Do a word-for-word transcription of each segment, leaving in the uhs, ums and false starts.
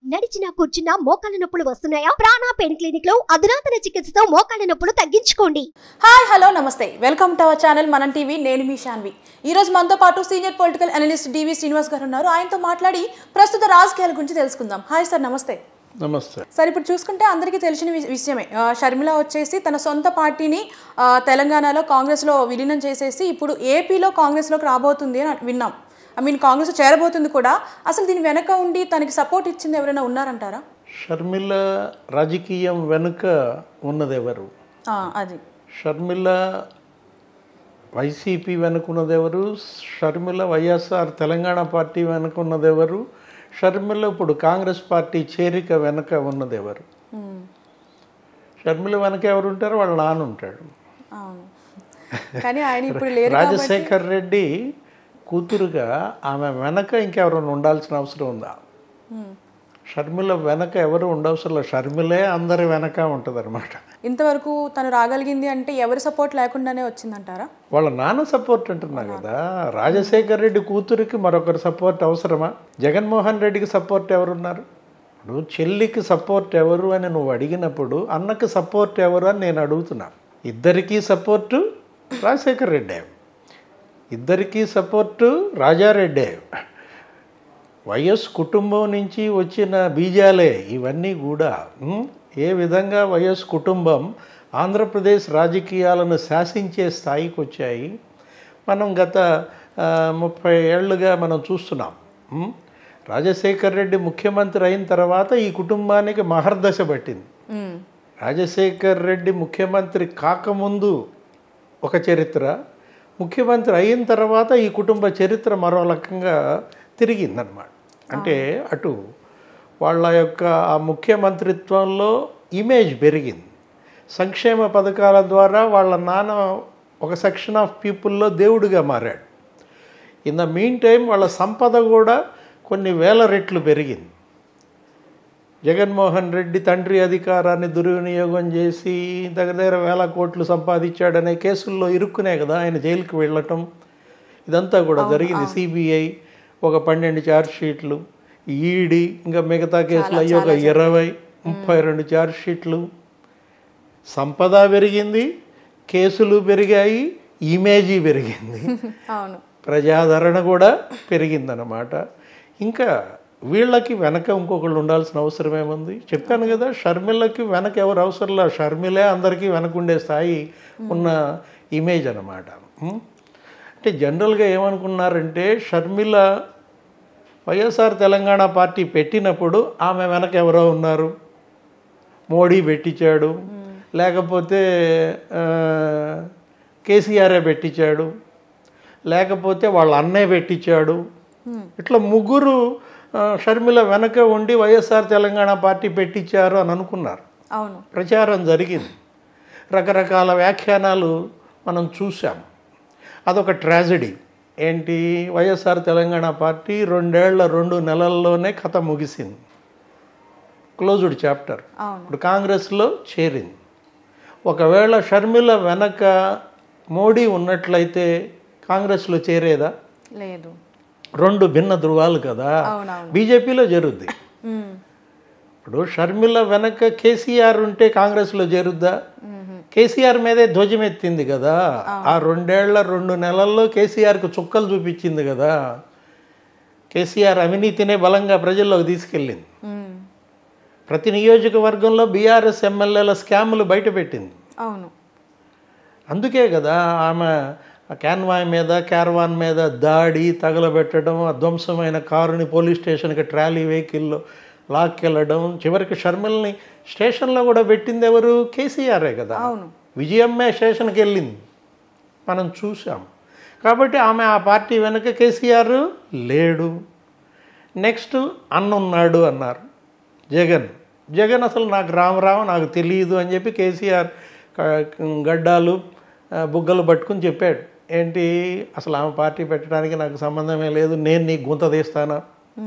నడిచినా కూర్చున్నా మోకాళ్ళ నొప్పులు వస్తున్నాయా? ప్రాణ పెయిన్ క్లినిక్ లో అధునాతన చికిత్సతో మోకాళ్ళ నొప్పులు తగ్గించుకోండి. హాయ్ హలో నమస్తే, welcome to our channel Manam TV. నేను మీ శాన్వి. ఈ రోజు మనతో పాటు senior political analyst D V Srinivas గారు ఉన్నారు. ఆయనతో మాట్లాడి ప్రస్తుత రాజకీయాల గురించి తెలుసుకుందాం. హాయ్ సార్, నమస్తే. నమస్తే సార్, ఇప్పుడు చూసుకుంటే అందరికీ తెలిసిన విషయమే, షర్మిల వచ్చేసి తన సొంత పార్టీని తెలంగాణలో కాంగ్రెస్లో విలీనం చేసేసి ఇప్పుడు ఏపీలో కాంగ్రెస్లోకి రాబోతుంది అని విన్నాం. ఐ మీన్ కాంగ్రెస్ చేరబోతుంది కూడా. అసలు దీని వెనక ఉండి తనకి సపోర్ట్ ఇచ్చింది ఎవరైనా ఉన్నారంటారా? షర్మిల రాజకీయం వెనుక ఉన్నది ఎవరు? అది షర్మిల వైసీపీ వెనుక ఉన్నది ఎవరు? షర్మిల వైఎస్ఆర్ తెలంగాణ పార్టీ వెనుక ఉన్నది ఎవరు? షర్మిల ఇప్పుడు కాంగ్రెస్ పార్టీ చేరిక వెనుక ఉన్నది ఎవరు? షర్మిల వెనక ఎవరు ఉంటారు? వాళ్ళ నాన్న ఉంటాడు. కానీ ఆయన ఇప్పుడు లేరు. రాజశేఖర్ రెడ్డి కూతురుగా ఆమె వెనక ఇంకెవరైనా ఉండాల్సిన అవసరం ఉందా? షర్మిల వెనక ఎవరు ఉండవసరం. షర్మిలే అందరి వెనక ఉంటుంది అనమాట. ఇంతవరకు తను రాగలిగింది అంటే ఎవరి సపోర్ట్ లేకుండానే వచ్చిందంటారా? వాళ్ళ నాన్న సపోర్ట్ అంటున్నా కదా. రాజశేఖర్ రెడ్డి కూతురికి మరొకరి సపోర్ట్ అవసరమా? జగన్మోహన్ రెడ్డికి సపోర్ట్ ఎవరున్నారు? ఇప్పుడు చెల్లికి సపోర్ట్ ఎవరు అని నువ్వు అడిగినప్పుడు అన్నకి సపోర్ట్ ఎవరు అని నేను అడుగుతున్నా. ఇద్దరికీ సపోర్టు రాజశేఖర్ రెడ్డే, ఇద్దరికీ సపోర్టు రాజారెడ్డే. వైఎస్ కుటుంబం నుంచి వచ్చిన బీజాలే ఇవన్నీ కూడా. ఏ విధంగా వైఎస్ కుటుంబం ఆంధ్రప్రదేశ్ రాజకీయాలను శాసించే స్థాయికి వచ్చాయి మనం గత ముప్పై ఏళ్ళుగా మనం చూస్తున్నాం. రాజశేఖర్ రెడ్డి ముఖ్యమంత్రి అయిన తర్వాత ఈ కుటుంబానికి మహర్దశ పట్టింది. రాజశేఖర్ రెడ్డి ముఖ్యమంత్రి కాకముందు ఒక చరిత్ర, ముఖ్యమంత్రి అయిన తర్వాత ఈ కుటుంబ చరిత్ర మరో రకంగా తిరిగిందనమాట. అంటే అటు వాళ్ళ యొక్క ఆ ముఖ్యమంత్రిత్వంలో ఇమేజ్ పెరిగింది. సంక్షేమ పథకాల ద్వారా వాళ్ళ నాన్న ఒక సెక్షన్ ఆఫ్ పీపుల్లో దేవుడిగా మారాడు. ఇన్ ద మీన్ టైం వాళ్ళ సంపద కూడా కొన్ని వేల రెట్లు పెరిగింది. జగన్మోహన్ రెడ్డి తండ్రి అధికారాన్ని దుర్వినియోగం చేసి దగ్గర దగ్గర వేల కోట్లు సంపాదించాడనే కేసుల్లో ఇరుక్కునే కదా ఆయన జైలుకి వెళ్ళటం. ఇదంతా కూడా జరిగింది. సిబిఐ ఒక పన్నెండు ఛార్జ్ షీట్లు, ఈడీ ఇంకా మిగతా కేసులు అయ్యి ఒక ఇరవై ముప్పై రెండు ఛార్జ్ షీట్లు. సంపద పెరిగింది, కేసులు పెరిగాయి, ఇమేజీ పెరిగింది, ప్రజాదరణ కూడా పెరిగిందన్నమాట. ఇంకా వీళ్ళకి వెనక ఇంకొకళ్ళు ఉండాల్సిన అవసరం ఏముంది? చెప్పాను కదా, షర్మిలకి వెనక ఎవరు అవసరంలా. షర్మిలే అందరికీ వెనకుండే స్థాయి ఉన్న ఇమేజ్ అన్నమాట. అంటే జనరల్గా ఏమనుకున్నారంటే షర్మిల వైఎస్ఆర్ తెలంగాణ పార్టీ పెట్టినప్పుడు ఆమె వెనక ఎవరో ఉన్నారు. మోడీ పెట్టించాడు, లేకపోతే కేసీఆరే పెట్టించాడు, లేకపోతే వాళ్ళ అన్నయ్య పెట్టించాడు. ఇట్లా ముగ్గురు షర్మిల వెనక ఉండి వైఎస్ఆర్ తెలంగాణ పార్టీ పెట్టించారు అని అనుకున్నారు. అవును, ప్రచారం జరిగింది, రకరకాల వ్యాఖ్యానాలు మనం చూసాం. అదొక ట్రాజడీ. ఏంటి, వైఎస్ఆర్ తెలంగాణ పార్టీ రెండేళ్ల రెండు నెలల్లోనే కథ ముగిసింది, క్లోజ్డ్ చాప్టర్. ఇప్పుడు కాంగ్రెస్లో చేరింది. ఒకవేళ షర్మిల వెనక మోడీ ఉన్నట్లయితే కాంగ్రెస్లో చేరేదా? లేదు. రెండు భిన్న ధృవాలు కదా. బీజేపీలో జరుగుద్ది. ఇప్పుడు షర్మిల వెనక కేసీఆర్ ఉంటే కాంగ్రెస్లో చేరుద్దా? కేసీఆర్ మీదే ధ్వజమెత్తింది కదా. ఆ రెండేళ్ల రెండు నెలల్లో కేసీఆర్కు చుక్కలు చూపించింది కదా. కేసీఆర్ అవినీతినే బలంగా ప్రజల్లోకి తీసుకెళ్ళింది. ప్రతి నియోజకవర్గంలో బీఆర్ఎస్ ఎమ్మెల్యేల స్కాములు బయటపెట్టింది. అవును, అందుకే కదా ఆమె క్యాన్వాయ్ మీద క్యారవాన్ మీద దాడి తగలబెట్టడం, ధ్వంసమైన కారుని పోలీస్ స్టేషన్కి ట్రాలీ వెహికల్లో లాక్కెళ్ళడం, చివరికి షర్మిల్ని స్టేషన్లో కూడా పెట్టింది ఎవరు? కేసీఆరే కదా. విజయమ్మే స్టేషన్కి వెళ్ళింది, మనం చూసాం. కాబట్టి ఆమె ఆ పార్టీ వెనక కేసీఆర్ లేడు. నెక్స్ట్ అన్నున్నాడు అన్నారు జగన్. జగన్ అసలు నాకు రామరామ నాకు తెలియదు అని చెప్పి కేసీఆర్ గడ్డాలు బుగ్గలు పట్టుకుని చెప్పాడు. ఏంటి, అసలు ఆమె పార్టీ పెట్టడానికి నాకు సంబంధమే లేదు, నేను నీకు గుంత తీస్తానా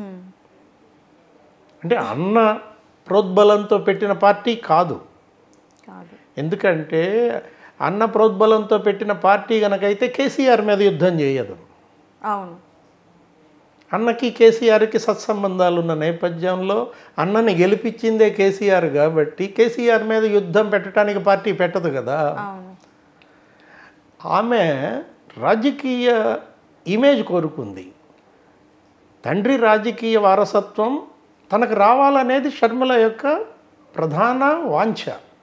అంటే అన్న ప్రోద్బలంతో పెట్టిన పార్టీ కాదు. ఎందుకంటే అన్న ప్రోద్బలంతో పెట్టిన పార్టీ కనుకైతే కేసీఆర్ మీద యుద్ధం చేయదు. అవును, అన్నకి కేసీఆర్కి సత్సంబంధాలు ఉన్న నేపథ్యంలో అన్నని గెలిపించిందే కేసీఆర్ కాబట్టి కేసీఆర్ మీద యుద్ధం పెట్టడానికి పార్టీ పెట్టదు కదా. ఆమె రాజకీయ ఇమేజ్ కోరుకుంది. తండ్రి రాజకీయ వారసత్వం తనకు రావాలనేది షర్మిల యొక్క ప్రధాన వాంఛ.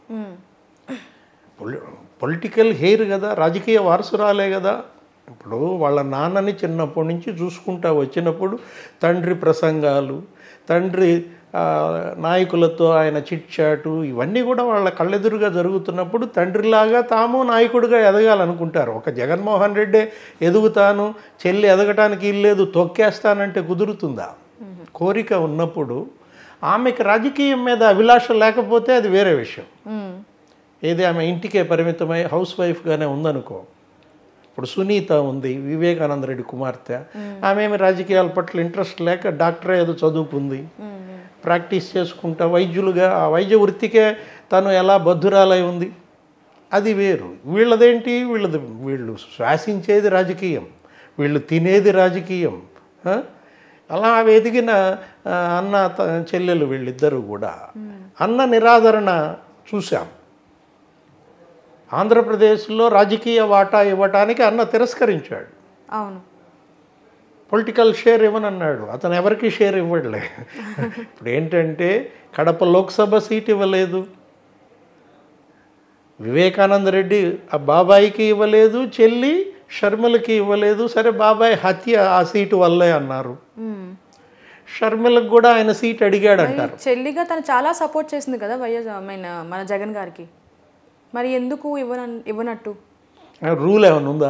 పొలి పొలిటికల్ హెయిర్ కదా, రాజకీయ వారసురాలే కదా. ఇప్పుడు వాళ్ళ నాన్నని చిన్నప్పటి నుంచి చూసుకుంటా వచ్చినప్పుడు తండ్రి ప్రసంగాలు, తండ్రి నాయకులతో ఆయన చిట్ చాటు ఇవన్నీ కూడా వాళ్ళ కళ్ళెదురుగా జరుగుతున్నప్పుడు తండ్రిలాగా తాము నాయకుడిగా ఎదగాలనుకుంటారు. ఒక జగన్మోహన్ రెడ్డి ఎదుగుతాను, చెల్లి ఎదగటానికి ఇల్లేదు, తొక్కేస్తానంటే కుదురుతుందా? కోరిక ఉన్నప్పుడు ఆమెకి రాజకీయం మీద అభిలాష లేకపోతే అది వేరే విషయం. ఏది ఆమె ఇంటికే పరిమితమై హౌస్ వైఫ్గానే ఉందనుకో. ఇప్పుడు సునీత ఉంది, వివేకానంద రెడ్డి కుమార్తె, ఆమె ఏమి రాజకీయాల పట్ల ఇంట్రెస్ట్ లేక డాక్టర్ ఏదో చదువుకుంది, ప్రాక్టీస్ చేసుకుంటా వైద్యులుగా ఆ వైద్య వృత్తికే తను ఎలా బద్ధురాలై ఉంది, అది వేరు. వీళ్ళదేంటి, వీళ్ళది వీళ్ళు శ్వాసించేది రాజకీయం, వీళ్ళు తినేది రాజకీయం. అలా ఎదిగిన అన్న చెల్లెలు వీళ్ళిద్దరూ కూడా అన్న నిరాదరణ చూశాం. ఆంధ్రప్రదేశ్లో రాజకీయ వాటా ఇవ్వటానికి అన్న తిరస్కరించాడు. అవును, పొలిటికల్ షేర్ ఇవ్వనన్నాడు. అతను ఎవరికి షేర్ ఇవ్వట్లే. ఇప్పుడు ఏంటంటే కడప లోక్సభ సీట్ ఇవ్వలేదు, వివేకానంద రెడ్డి ఆ బాబాయికి ఇవ్వలేదు, చెల్లి షర్మిలకి ఇవ్వలేదు. సరే బాబాయ్ హత్య ఆ సీటు వల్లే అన్నారు. షర్మిలకు కూడా ఆయన సీట్ అడిగాడు అంటారు. చెల్లిగా తను చాలా సపోర్ట్ చేసింది కదా వైఎస్ మీన్ మన జగన్ గారికి, మరి ఎందుకు ఇవ్వన ఇవ్వనట్టు రూల్ ఏమైనా ఉందా?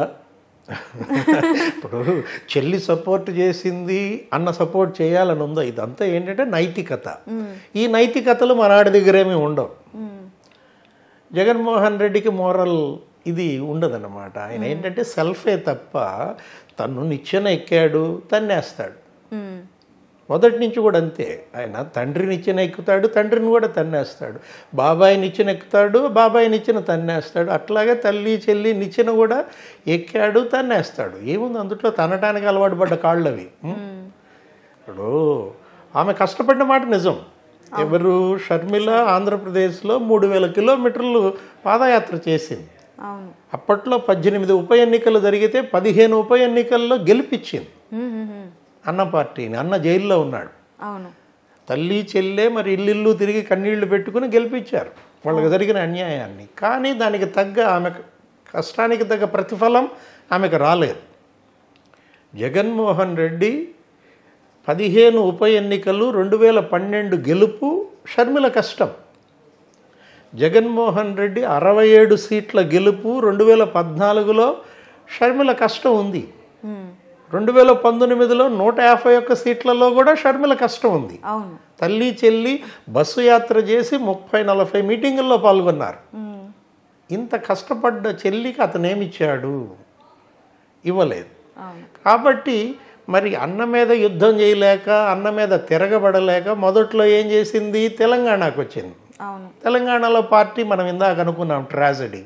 ఇప్పుడు చెల్లి సపోర్ట్ చేసింది, అన్న సపోర్ట్ చేయాలని ఉందా? ఇదంతా ఏంటంటే నైతికత. ఈ నైతికతలు మనాడి దగ్గరేమీ ఉండవు. జగన్మోహన్ రెడ్డికి మోరల్ ఇది ఉండదన్నమాట. ఆయన ఏంటంటే సెల్ఫే తప్ప తను నిచ్చెన ఎక్కాడు తన్నేస్తాడు. మొదటి నుంచి కూడా అంతే. ఆయన తండ్రి నిచ్చెన ఎక్కుతాడు, తండ్రిని కూడా తన్నేస్తాడు. బాబాయి నిచ్చెన ఎక్కుతాడు, బాబాయి నిచ్చెన తన్నేస్తాడు. అట్లాగే తల్లి చెల్లి నిచ్చెన కూడా ఎక్కాడు, తన్నేస్తాడు. ఏముంది అందులో? తనటానికి అలవాటు పడ్డ కాళ్ళు అవి. ఇప్పుడు ఆమె కష్టపడిన మాట నిజం. ఎవరు? షర్మిల ఆంధ్రప్రదేశ్లో మూడు వేల కిలోమీటర్లు పాదయాత్ర చేసింది. అప్పట్లో పద్దెనిమిది ఉప ఎన్నికలు జరిగితే పదిహేను ఉప ఎన్నికల్లో గెలిపించింది అన్న పార్టీని. అన్న జైల్లో ఉన్నాడు. తల్లి చెల్లె మరి ఇల్లు తిరిగి కన్నీళ్లు పెట్టుకుని గెలిపించారు వాళ్ళకి జరిగిన అన్యాయాన్ని. కానీ దానికి తగ్గ ఆమె కష్టానికి తగ్గ ప్రతిఫలం ఆమెకు రాలేదు. జగన్మోహన్ రెడ్డి పదిహేను ఉప ఎన్నికలు, రెండు వేల పన్నెండు గెలుపు షర్మిల కష్టం. జగన్మోహన్ రెడ్డి అరవై ఏడు సీట్ల గెలుపు రెండు వేల పద్నాలుగులో షర్మిల కష్టం ఉంది. రెండు వేల పంతొమ్మిదిలో నూట యాభై ఒక్క సీట్లలో కూడా షర్మిల కష్టం ఉంది. తల్లి చెల్లి బస్సు యాత్ర చేసి ముప్పై నలభై మీటింగుల్లో పాల్గొన్నారు. ఇంత కష్టపడ్డ చెల్లికి అతనేమిచ్చాడు? ఇవ్వలేదు. కాబట్టి మరి అన్న మీద యుద్ధం చేయలేక, అన్న మీద తిరగబడలేక మొదట్లో ఏం చేసింది? తెలంగాణకు వచ్చింది. తెలంగాణలో పార్టీ మనం ఇందాక అనుకున్నాం ట్రాజడీ.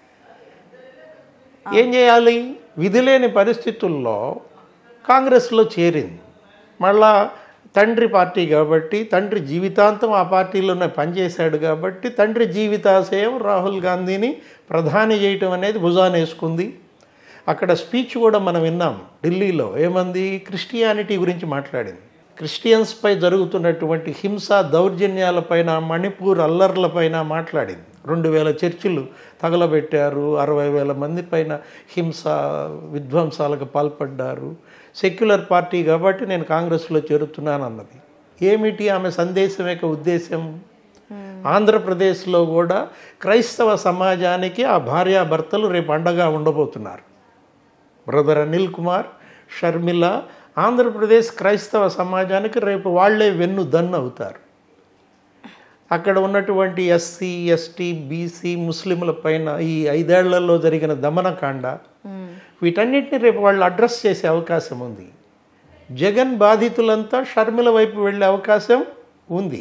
ఏం చేయాలి? విధి లేని పరిస్థితుల్లో కాంగ్రెస్లో చేరింది. మళ్ళా తండ్రి పార్టీ కాబట్టి, తండ్రి జీవితాంతం ఆ పార్టీలోనే పనిచేశాడు కాబట్టి తండ్రి జీవితాశయం రాహుల్ గాంధీని ప్రధాని చేయటం అనేది భుజాన వేసుకుంది. అక్కడ స్పీచ్ కూడా మనం విన్నాం ఢిల్లీలో. ఏమంది? క్రిస్టియానిటీ గురించి మాట్లాడింది. క్రిస్టియన్స్పై జరుగుతున్నటువంటి హింస దౌర్జన్యాలపైన, మణిపూర్ అల్లర్లపైన మాట్లాడింది. రెండు వేల చర్చిలు తగలబెట్టారు, అరవై వేల మంది పైన హింస విధ్వంసాలకు పాల్పడ్డారు. సెక్యులర్ పార్టీ కాబట్టి నేను కాంగ్రెస్లో చేరుతున్నాను అన్నది. ఏమిటి ఆమె సందేశం యొక్క ఉద్దేశం? ఆంధ్రప్రదేశ్లో కూడా క్రైస్తవ సమాజానికి ఆ భార్యాభర్తలు రేపు అండగా ఉండబోతున్నారు. బ్రదర్ అనిల్ కుమార్, షర్మిల ఆంధ్రప్రదేశ్ క్రైస్తవ సమాజానికి రేపు వాళ్లే వెన్ను దన్ను అవుతారు. అక్కడ ఉన్నటువంటి ఎస్సీ ఎస్టీ బీసీ ముస్లింల పైన ఈ ఐదేళ్లలో జరిగిన దమనకాండ, వీటన్నిటిని రేపు వాళ్ళు అడ్రస్ చేసే అవకాశం ఉంది. జగన్ బాధితులంతా షర్మిల వైపు వెళ్ళే అవకాశం ఉంది.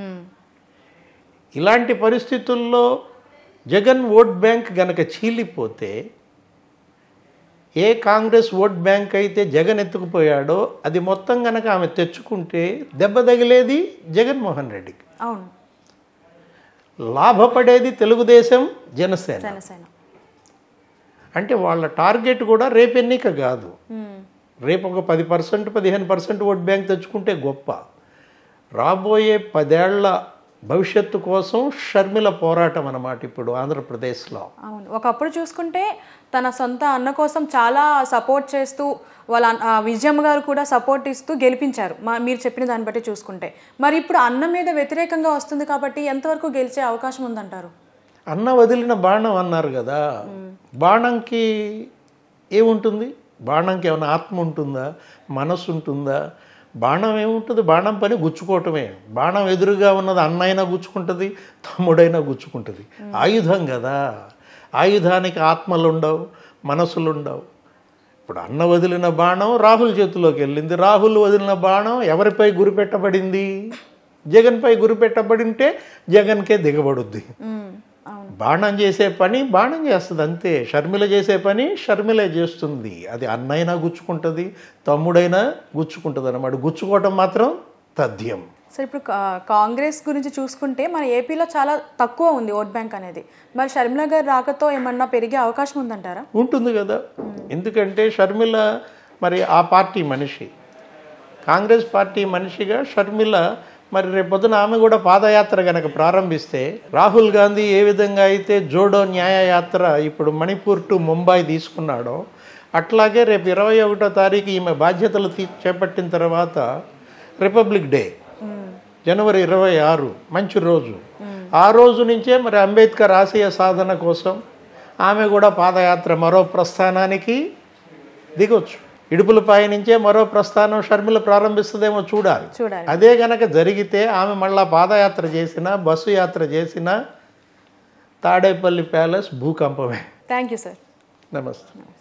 ఇలాంటి పరిస్థితుల్లో జగన్ ఓట్ బ్యాంక్ గనక చీలిపోతే ఏ కాంగ్రెస్ ఓట్ బ్యాంక్ అయితే జగన్ ఎత్తుకుపోయాడో అది మొత్తం కనుక ఆమె తెచ్చుకుంటే దెబ్బ తగిలేది జగన్మోహన్ రెడ్డికి, అవును, లాభపడేది తెలుగుదేశం జనసేన. జనసేన అంటే వాళ్ళ టార్గెట్ కూడా రేపు ఎన్నిక కాదు, మ్మ్. రేపు ఒక పది పర్సెంట్ పదిహేను పర్సెంట్ ఓట్ బ్యాంక్ తెచ్చుకుంటే గొప్ప. రాబోయే పదేళ్ల భవిష్యత్తు కోసం షర్మిల పోరాటం అన్నమాట ఇప్పుడు ఆంధ్రప్రదేశ్లో. అవును, ఒకప్పుడు చూసుకుంటే తన సొంత అన్న కోసం చాలా సపోర్ట్ చేస్తూ వాళ్ళ అన్న- ఆ విజయమ్మ గారు కూడా సపోర్ట్ ఇస్తూ గెలిపించారు. మా మీరు చెప్పిన దాన్ని బట్టి చూసుకుంటే మరి ఇప్పుడు అన్న మీద వ్యతిరేకంగా వస్తుంది కాబట్టి ఎంతవరకు గెలిచే అవకాశం ఉందంటారు? అన్న వదిలిన బాణం అన్నారు కదా, బాణంకి ఏముంటుంది? బాణంకి ఏమైనా ఆత్మ ఉంటుందా, మనసు ఉంటుందా? బాణం ఏముంటుంది? బాణం పని గుచ్చుకోవటమే. బాణం ఎదురుగా ఉన్నది అన్నైనా గుచ్చుకుంటుంది, తమ్ముడైనా గుచ్చుకుంటుంది. ఆయుధం కదా, ఆయుధానికి ఆత్మలు ఉండవు, మనసులు ఉండవు. ఇప్పుడు అన్న వదిలిన బాణం రాహుల్ చేతిలోకి వెళ్ళింది. రాహుల్ వదిలిన బాణం ఎవరిపై గురిపెట్టబడింది? జగన్పై గురిపెట్టబడి ఉంటే జగన్కే దిగబడుద్ది. మ్మ్. అవును, బాణం చేసే పని బాణం చేస్తుంది అంతే. షర్మిల చేసే పని షర్మిలే చేస్తుంది. అది అన్నైనా గుచ్చుకుంటుంది, తమ్ముడైనా గుచ్చుకుంటుంది అన్నమాట. గుచ్చుకోవటం మాత్రం తథ్యం. సో ఇప్పుడు కా- కాంగ్రెస్ గురించి చూసుకుంటే మన ఏపీలో చాలా తక్కువ ఉంది ఓట్ బ్యాంక్ అనేది. మరి షర్మిల గారు రాకతో ఏమన్నా పెరిగే అవకాశం ఉందంటారా? ఉంటుంది కదా, ఎందుకంటే షర్మిల మరి ఆ పార్టీ మనిషి, కాంగ్రెస్ పార్టీ మనిషిగా షర్మిల మరి రేపొద్దున ఆమె కూడా పాదయాత్ర కనుక ప్రారంభిస్తే, రాహుల్ గాంధీ ఏ విధంగా అయితే జోడో న్యాయయాత్ర ఇప్పుడు మణిపూర్ టు ముంబై తీసుకున్నాడో, అట్లాగే రేపు ఇరవై ఒకటో తారీఖు ఈమె బాధ్యతలు తీ చేపట్టిన తర్వాత రిపబ్లిక్ డే జనవరి ఇరవై ఆరు మంచి రోజు. ఆ రోజు నుంచే మరి అంబేద్కర్ ఆశయ సాధన కోసం ఆమె కూడా పాదయాత్ర మరో ప్రస్థానానికి దిగొచ్చు. ఇడుపులపాయ నుంచే మరో ప్రస్థానం షర్మిల ప్రారంభిస్తుందేమో చూడాలి. చూడాలి. అదే గనక జరిగితే ఆమె మళ్ళా పాదయాత్ర చేసినా బస్సు యాత్ర చేసినా తాడేపల్లి ప్యాలెస్ భూకంపమే. Thank you sir. నమస్తే.